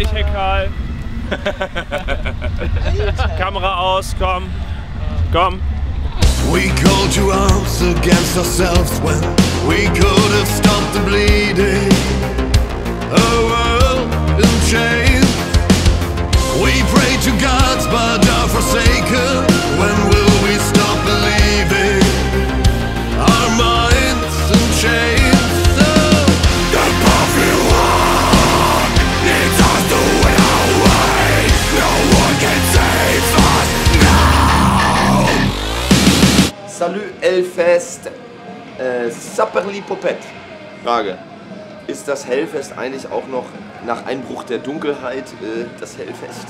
dich, Herr Karl. Kamera aus, komm. Komm. We called to arms against ourselves when we could have stopped the bleeding. A world in chains. We pray to gods but are forsaken. When will we stop believing? Our minds in chains. The path we walk needs us to win our way. No one can save us now. Salut Hellfest, Sapperli-Popett. Frage, ist das Hellfest eigentlich auch noch nach Einbruch der Dunkelheit das Hellfest?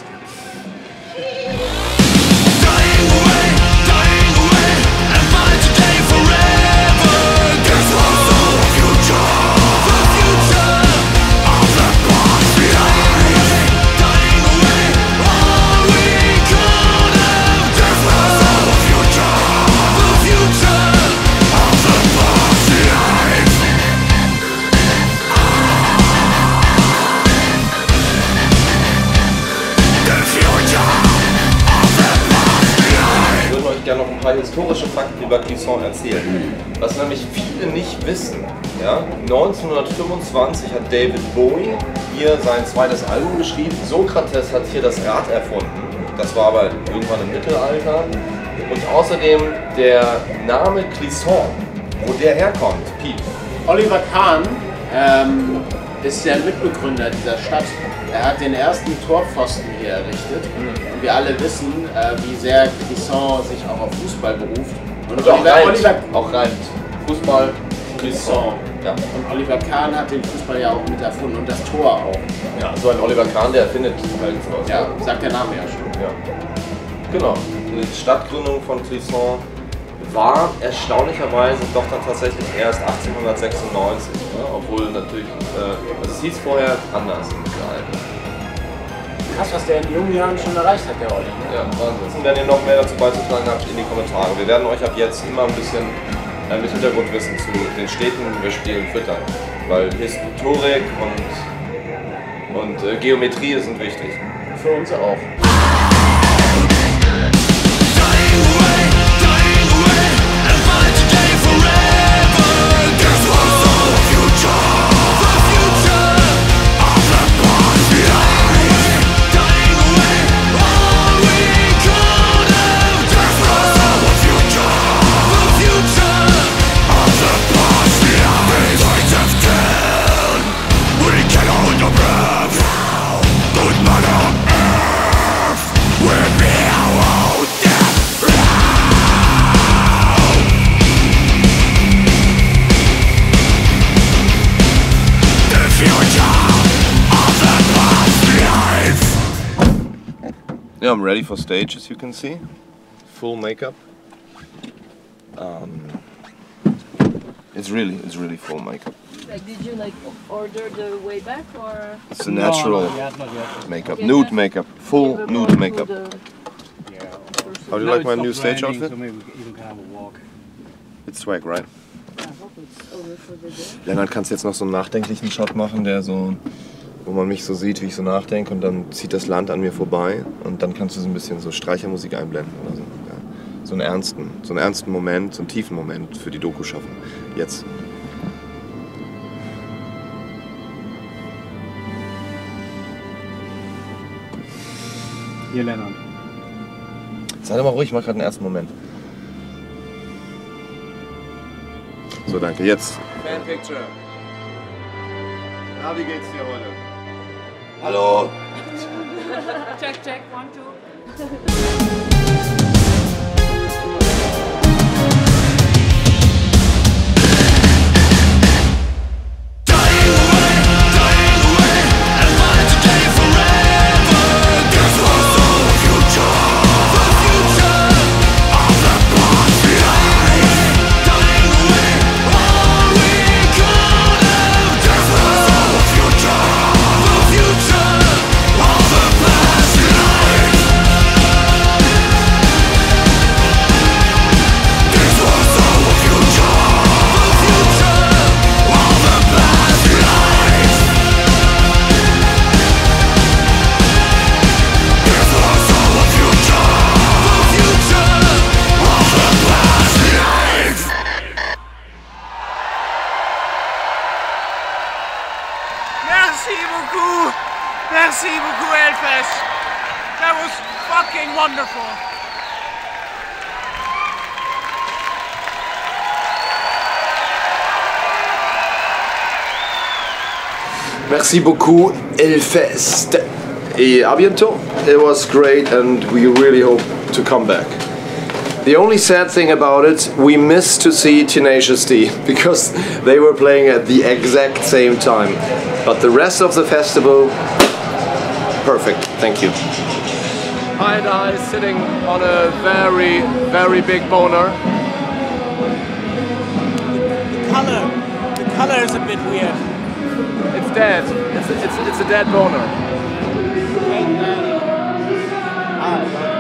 Noch ein paar historische Fakten über Clisson erzählen. Was nämlich viele nicht wissen. Ja? 1925 hat David Bowie hier sein zweites Album geschrieben. Sokrates hat hier das Rad erfunden. Das war aber irgendwann im Mittelalter. Und außerdem der Name Clisson, wo der herkommt, Piet. Oliver Kahn ist der Mitbegründer dieser Stadt. Er hat den ersten Torpfosten hier errichtet. Und wir alle wissen, wie sehr Clisson sich auch auf Fußball beruft. Und auch reimt. Fußball, Clisson. Ja. Und Oliver Kahn hat den Fußball ja auch mit erfunden und das Tor auch. Ja, so ein Oliver Kahn, der erfindet halt sowas. Ja, sagt der Name ja schon. Ja. Genau. Die Stadtgründung von Clisson war erstaunlicherweise doch dann tatsächlich erst 1896, ne? Obwohl natürlich, also es hieß vorher anders im Mittelalter. Krass, was der in jungen Jahren schon erreicht hat, der Olli. Ne? Ja, Wahnsinn. Wenn ihr noch mehr dazu beizutragen habt, in die Kommentare. Wir werden euch ab jetzt immer ein bisschen mit Hintergrundwissen zu den Städten, wir spielen, füttern. Weil Historik und Geometrie sind wichtig. Für uns auch. Yeah, I'm ready for stage, as you can see. Full makeup. It's really full makeup. Like, did you order the way back or? It's a natural makeup, nude makeup, full nude makeup. How do you like my new stage outfit? So maybe we can have a walk. It's swag, right? Lennart, kannst jetzt noch so einen nachdenklichen Shot machen, der so, wo man mich so sieht, wie ich so nachdenke, und dann zieht das Land an mir vorbei und dann kannst du so ein bisschen so Streichermusik einblenden oder so. Ja. So einen ernsten Moment, so einen tiefen Moment für die Doku schaffen. Jetzt. Hier, Lennart. Sei doch mal ruhig, ich mach gerade einen ersten Moment. So, danke. Jetzt. Fanpicture. Na, wie geht's dir heute? Hallo! Check, 1, 2. Merci beaucoup, Hellfest. That was fucking wonderful. Merci beaucoup, Hellfest. Et à bientôt. It was great and we really hope to come back. The only sad thing about it, we missed to see Tenacious D because they were playing at the exact same time. But the rest of the festival, perfect. Thank you. Hi and I sitting on a very, very big boner. The color is a bit weird. It's dead. It's a dead boner. Okay.